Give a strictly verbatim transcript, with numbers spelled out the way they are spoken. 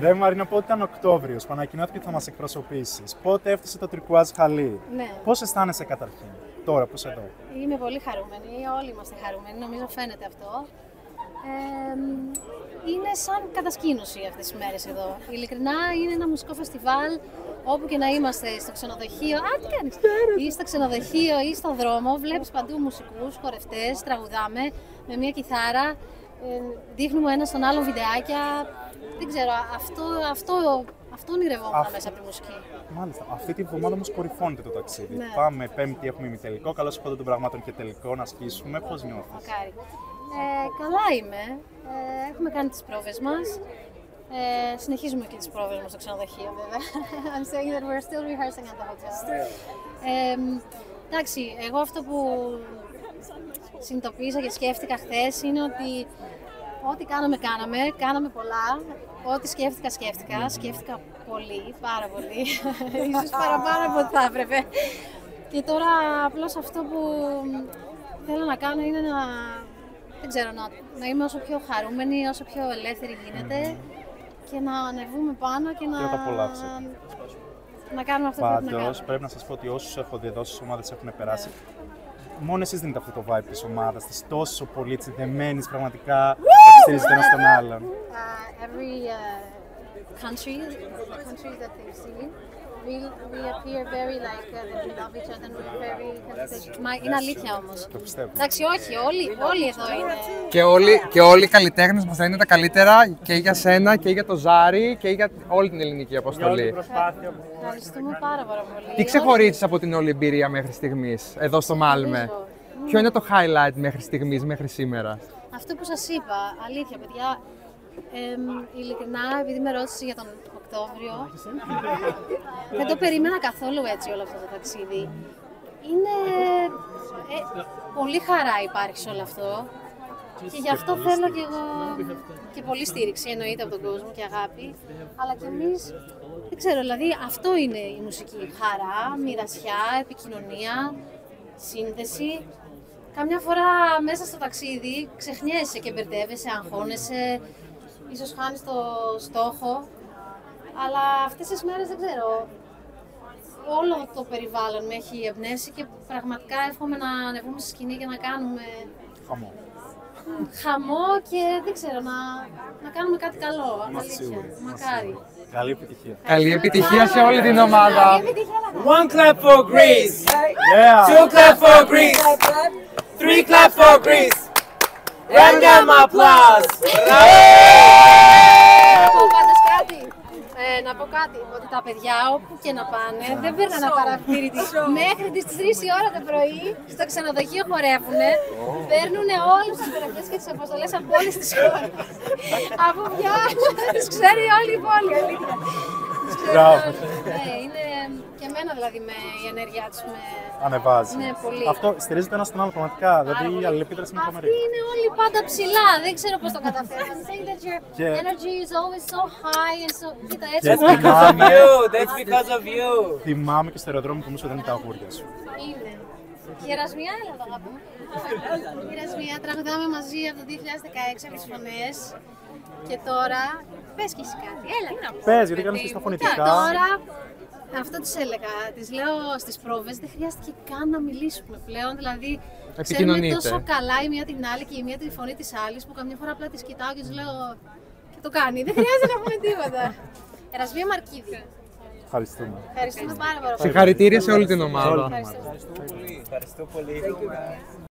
Ρε Μαρίνα, πότε ήταν Οκτώβριος που ανακοινώθηκε ότι θα μας εκπροσωπήσεις? Πότε έφτασε το Τουρκουάζ Χαλί? Ναι. Πώς αισθάνεσαι καταρχήν, τώρα που είσαι εδώ? Είμαι πολύ χαρούμενη, όλοι είμαστε χαρούμενοι, νομίζω φαίνεται αυτό. Ε, είναι σαν κατασκήνωση αυτές τις μέρες εδώ. Ειλικρινά είναι ένα μουσικό φεστιβάλ όπου και να είμαστε, στο ξενοδοχείο, α, τι κάνεις, ή στο ξενοδοχείο ή στον δρόμο, βλέπεις παντού μουσικούς, χορευτές, τραγουδάμε με μια κιθάρα, ε, δείχνουμε ένα στον άλλο βιντεάκια. Δεν ξέρω, αυτό, αυτό, αυτό ονειρευόμουν Αφ... μέσα από τη μουσική. Μάλιστα. Αυτή τη βδομάδα όμως κορυφώνεται το ταξίδι. Ναι. Πάμε Πέμπτη, έχουμε ημιτελικό. Καλώς ήρθατε των πραγμάτων και τελικό να ασκήσουμε. Πώς νιώθεις? Μακάρι. Ε, καλά είμαι. Ε, έχουμε κάνει τις πρόβες μας. Ε, συνεχίζουμε και τις πρόβες μας στο ξενοδοχείο, βέβαια. I'm saying that we're still rehearsing at the hotel. Ε, εντάξει, εγώ αυτό που συνειδητοποίησα και σκέφτηκα χθες είναι ότι ό,τι κάναμε, κάναμε, κάναμε πολλά. Ό,τι σκέφτηκα, σκέφτηκα. Σκέφτηκα πολύ, πάρα πολύ. Ίσως παραπάνω από ό,τι θα έπρεπε. Και τώρα απλώς αυτό που θέλω να κάνω είναι να, δεν ξέρω, να, να είμαι όσο πιο χαρούμενη, όσο πιο ελεύθερη γίνεται και να ανεβούμε πάνω και να, και να κάνουμε αυτό που πρέπει να κάνουμε. Πάντως, πρέπει να σας πω ότι όσους έχω δει εδώ στις ομάδες έχουν περάσει. Yeah. Μόνο εσείς δίνετε αυτό το vibe της ομάδας, της τόσο πολύ δεμένης, πραγματικά στηρίζετε ένας τον άλλον. Uh, every uh, country, the countries that they've seen, we, we appear very like uh, that we love each other and we're very... Μα είναι αλήθεια όμως. Το πιστεύω. Εντάξει, όχι, όλοι, όλοι εδώ είναι. Και όλοι, και όλοι οι καλλιτέχνες μας λένε τα καλύτερα και για σένα και για το Ζάρι και για όλη την ελληνική αποστολή. Ευχαριστούμε πάρα, πάρα πολύ. Τι ξεχωρίζεις από την όλη εμπειρία μέχρι στιγμής, εδώ στο Μάλμε? Ποιο είναι το highlight μέχρι στιγμής, μέχρι σήμερα? Αυτό που σας είπα, αλήθεια παιδιά, ε, ειλικρινά, επειδή με ρώτησε για τον Οκτώβριο, δεν το περίμενα καθόλου έτσι όλο αυτό το ταξίδι. Είναι ε, πολύ χαρά υπάρχει σε όλο αυτό και γι' αυτό θέλω και εγώ και πολύ στήριξη εννοείται από τον κόσμο και αγάπη, αλλά και εμείς, δεν ξέρω, δηλαδή αυτό είναι η μουσική, χαρά, μοιρασιά, επικοινωνία, σύνδεση. Καμιά φορά μέσα στο ταξίδι ξεχνιέσαι και μπερδεύεσαι, αγχώνεσαι, ίσως χάνεις το στόχο, αλλά αυτές τις μέρες δεν ξέρω, όλο το περιβάλλον με έχει εμπνεύσει και πραγματικά εύχομαι να ανεβούμε στη σκηνή και να κάνουμε χαμό, χαμό και δεν ξέρω, να, να κάνουμε κάτι καλό, αλήθεια, μακάρι. Καλή επιτυχία. Καλή επιτυχία σε όλη την ομάδα. One clap for Greece. Yeah. Two clap for Greece. Three clap for Greece. Random applause. Να πω πάντως κάτι. Ε, να πω κάτι, ότι τα παιδιά όπου και να πάνε δεν παίρνουν ένα παρατήρητη. Μέχρι τις τρεις η ώρα το πρωί στο ξενοδοχείο χορεύουνε. Παίρνουν όλους τους χορευτές και τις αποστολές από όλες τις χώρες. Από πια τις ξέρει όλη η πόλη, αλήθεια. Ναι, είναι και εμένα δηλαδή με η ενέργειά τους με ανεβάζει. Ναι, πολύ. Αυτό στηρίζεται ένα στον άλλο πραγματικά, δηλαδή η αλληλεπίδραση είναι τρομερή. Αυτοί είναι όλοι πάντα ψηλά, δεν ξέρω πώς το καταφέρνουν. Saying that your energy is always so high and so... Κοίτα, έτσι. That's because of you, that's because of you. Θυμάμαι και στο αεροδρόμιο που μου σου δεν είναι τα αγούρια σου. Είναι. Η Ερασμία, έλα το αγάπη. Η Ερασμία, τραγουδάμε μαζί από το δύο χιλιάδες δεκαέξι από τις φωνές. Και τώρα, πες και εσύ κάτι, έλα. Πες, γιατί κάνεις και στα φωνητικά. Τώρα, αυτό τους έλεγα, τις λέω στις πρόβες, δεν χρειάστηκε καν να μιλήσουμε πλέον, δηλαδή ξέρουμε τόσο καλά η μία την άλλη και η μία τη φωνή της άλλης που καμιά φορά απλά τις κοιτάω και τους λέω και το κάνει, δεν χρειάζεται να πούμε τίποτα. Ερασμία Μαρκίδη. Ευχαριστούμε. Ευχαριστούμε πάρα πολύ. Συγχαρητήρια σε όλη την ομάδα. Ευχαριστώ πολύ.